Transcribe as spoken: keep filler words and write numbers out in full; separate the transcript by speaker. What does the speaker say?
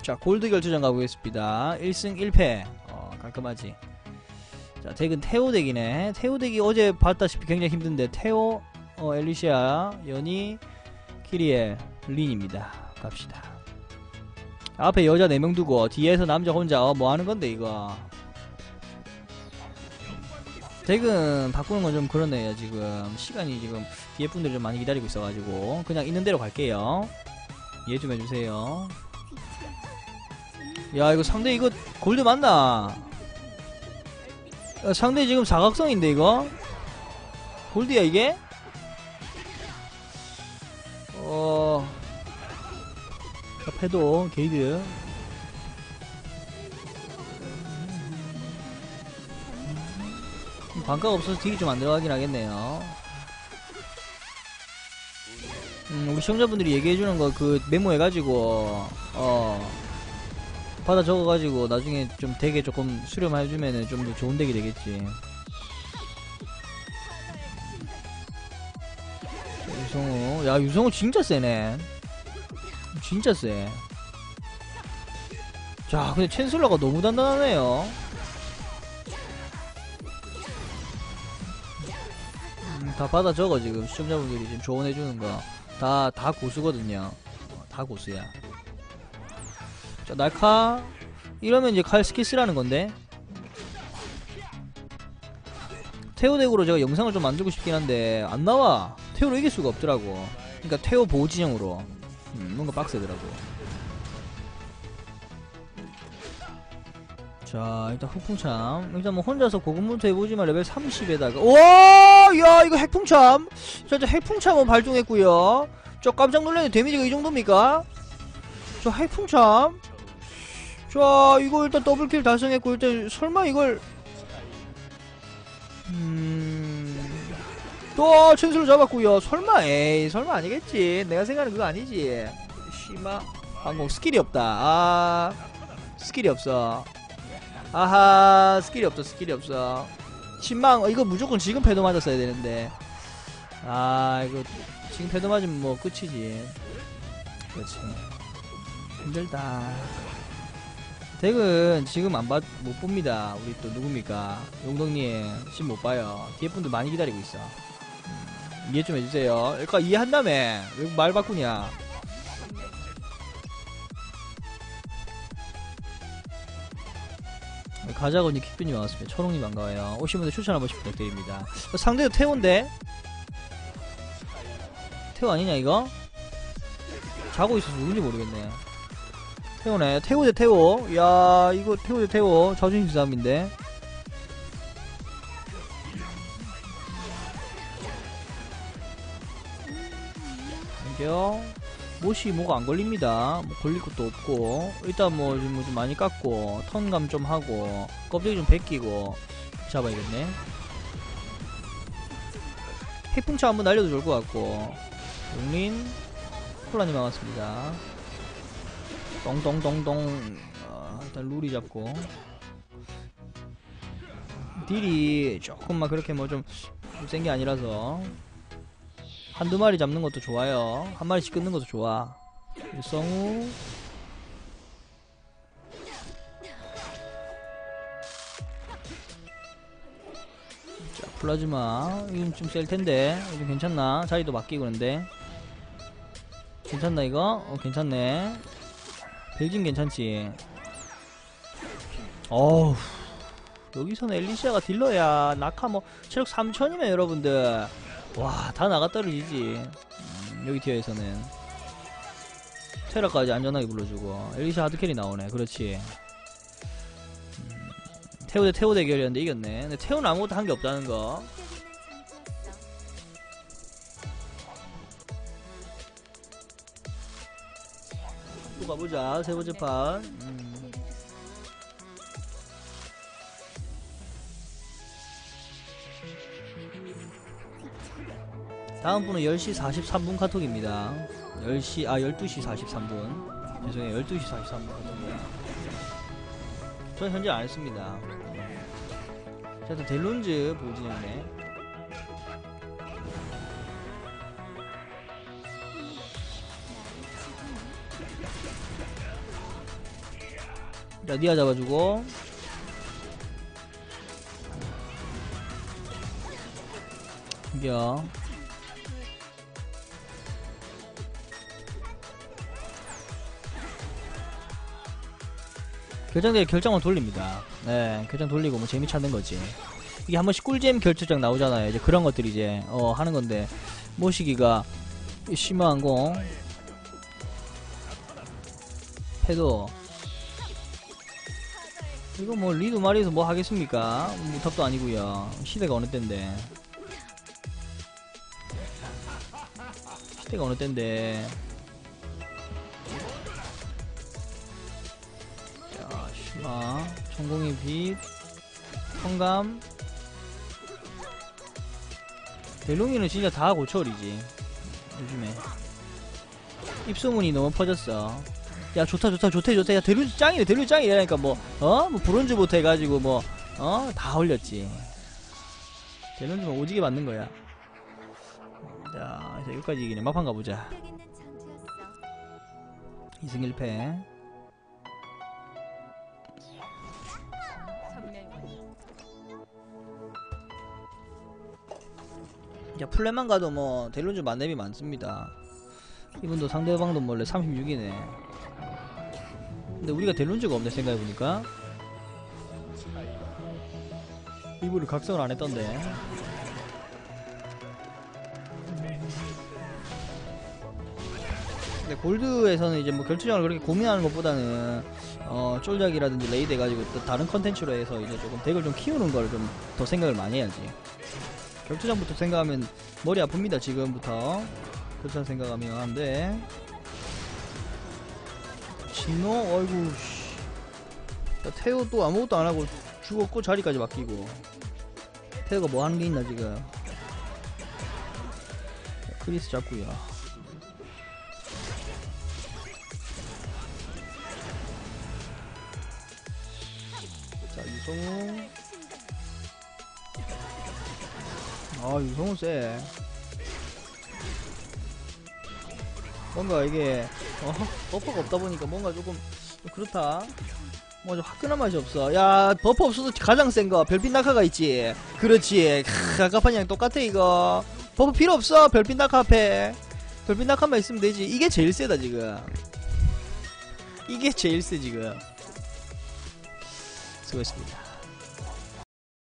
Speaker 1: 자, 골드 결투전 가보겠습니다. 일 승 일 패. 어, 깔끔하지. 자, 덱은 테오 덱이네. 테오 덱이 어제 봤다시피 굉장히 힘든데, 테오, 어, 엘리시아, 연희, 키리엘, 린입니다. 갑시다. 앞에 여자 네 명 두고 뒤에서 남자 혼자 어, 뭐 하는 건데 이거. 덱은 바꾸는 건 좀 그렇네요. 지금 시간이 지금 뒤에 분들이 좀 많이 기다리고 있어가지고 그냥 있는 대로 갈게요. 이해 좀 해주세요. 야, 이거 상대 이거 골드 맞나? 야, 상대 지금 사각성인데 이거? 골드야 이게? 어... 자, 패도 게이드. 반가가 없어서 딜이 좀 안 들어가긴 하겠네요. 음, 우리 시청자분들이 얘기해주는 거 그 메모해가지고 어 받아 적어가지고 나중에 좀 덱에 조금 수렴해주면은 좀 더 좋은 덱이 되겠지. 유성우, 야 유성우 진짜 세네. 진짜 세. 자, 근데 챈슬러가 너무 단단하네요. 음, 다 받아 적어. 지금 시청자분들이 지금 조언해주는 거 다 다 고수거든요. 어, 다 고수야. 자, 날카 이러면 이제 칼 스킬 쓰라는 건데, 테오 덱으로 제가 영상을 좀 만들고 싶긴 한데 안 나와. 테오로 이길 수가 없더라고. 그러니까 테오 보호 진영으로 음, 뭔가 빡세더라고. 자, 일단 흑풍참 일단 뭐 혼자서 고군분투 해보지만 레벨 삼십에다가 와, 야 이거 핵풍참. 자, 저 핵풍참은 발동했고요. 저 깜짝 놀랐네. 데미지가 이 정도입니까? 저 핵풍참. 자, 이거 일단 더블킬 달성했고, 일단 설마 이걸 음... 또 챈슬로 잡았고요. 설마, 에이 설마 아니겠지. 내가 생각하는 그거 아니지. 씨마 항공 스킬이 없다. 아, 스킬이 없어. 아하, 스킬이 없어. 스킬이 없어. 신망. 어, 이거 무조건 지금 패도 맞았어야 되는데. 아, 이거 지금 패도 맞으면 뭐 끝이지. 그렇지. 힘들다. 덱은 지금 안 봐, 못 봅니다. 우리 또 누굽니까? 용덕님 지금 못 봐요. 뒤에 분들 많이 기다리고 있어. 음, 이해 좀 해주세요. 그러니까 이해한다며. 왜 말 바꾸냐? 가자고님, 킥빈님 반갑습니다. 초롱님 반가워요. 오신 분들 추천 한 번씩 부탁드립니다. 어, 상대도 태호인데? 태호 아니냐 이거? 자고 있어서 누군지 모르겠네. 태호네. 태호 대 태호. 야, 이거 태호 대 태호 자존심 싸움인데. 이게요. 못이 뭐가 안 걸립니다. 뭐 걸릴 것도 없고. 일단 뭐 좀 뭐 좀 많이 깎고 턴감 좀 하고 껍데기 좀 벗기고 잡아야겠네. 핵풍차 한번 날려도 좋을 것 같고. 용린 콜라님 반갑습니다. 똥똥똥똥. 어, 일단 루리 잡고. 딜이 조금만 그렇게 뭐 좀 센 게 아니라서 한두 마리 잡는 것도 좋아요. 한 마리씩 끊는 것도 좋아. 유성우. 자, 플라즈마. 이건 좀 셀 텐데. 이거 괜찮나? 자리도 바뀌고 그런데. 괜찮나 이거? 어, 괜찮네. 벨진 괜찮지. 어우, 여기서는 엘리시아가 딜러야. 낙하 뭐 체력 삼천이면 여러분들 와, 다 나가 떨어지지. 음, 여기 티어에서는 테라까지 안전하게 불러주고. 엘리시아 하드캐리 나오네. 그렇지. 음, 태호 대 태호 대결이었는데 이겼네. 근데 태호는 아무것도 한 게 없다는 거. 또 가보자. 세 번째 판. 음. 다음 분은 열 시 사십삼 분 카톡입니다. 열 시, 아, 열두 시 사십삼 분. 죄송해요. 열두 시 사십삼 분 카톡이에요. 저는 현재 안 했습니다. 자, 일단 델론즈 보지네. 자, 니아 잡아주고. 이겨. 결정대 결정만 돌립니다. 네, 결정 돌리고 뭐 재미 찾는 거지. 이게 한 번씩 꿀잼 결투장 나오잖아요. 이제 그런 것들 이제 어 하는 건데 모시기가 심화항공 패도 이거 뭐 리드 말이해서 뭐 하겠습니까? 무탑도 아니고요. 시대가 어느 때인데 시대가 어느 때인데 자 심화 천공의 빛 성감 델롱이는 진짜 다 고철이지 요즘에. 입소문이 너무 퍼졌어. 야 좋다 좋다 좋대 좋대 야 델룬 짱이래 델룬 짱이래니까 뭐 어? 뭐 브론즈부터 해가지고 뭐 어? 다 올렸지. 델룬 좀 오지게 맞는 거야. 자 이제 여기까지 이기네. 막판 가보자. 이승 일 패. 야 플레만 가도 뭐 델룬즈 만렙이 많습니다. 이분도 상대방도 원래 삼십육이네 근데 우리가 델룬즈가 없네 생각해보니까. 이분을 각성을 안했던데. 근데 골드에서는 이제 뭐 결투장을 그렇게 고민하는 것보다는 어 쫄작이라든지 레이드 해가지고 또 다른 컨텐츠로 해서 이제 조금 덱을 좀 키우는 걸 좀 더 생각을 많이 해야지. 결투장부터 생각하면 머리 아픕니다. 지금부터 결투장 생각하면 안돼. 진노? 어이구 씨. 야, 태호 또 아무것도 안하고 죽었고 자리까지 맡기고. 태호가 뭐 하는 게 있나 지금. 자, 크리스 잡구요. 자 유성우. 아 유성우 쎄. 뭔가 이게 어 버퍼가 없다 보니까 뭔가 조금 그렇다. 뭐 좀 화끈한 맛이 없어. 야 버퍼 없어도 가장 센 거 별빛 낙하가 있지. 그렇지. 크, 아까판이랑 똑같아 이거. 버퍼 필요 없어. 별빛 낙하 앞에 별빛 낙하만 있으면 되지. 이게 제일 세다 지금. 이게 제일 세 지금. 수고했습니다.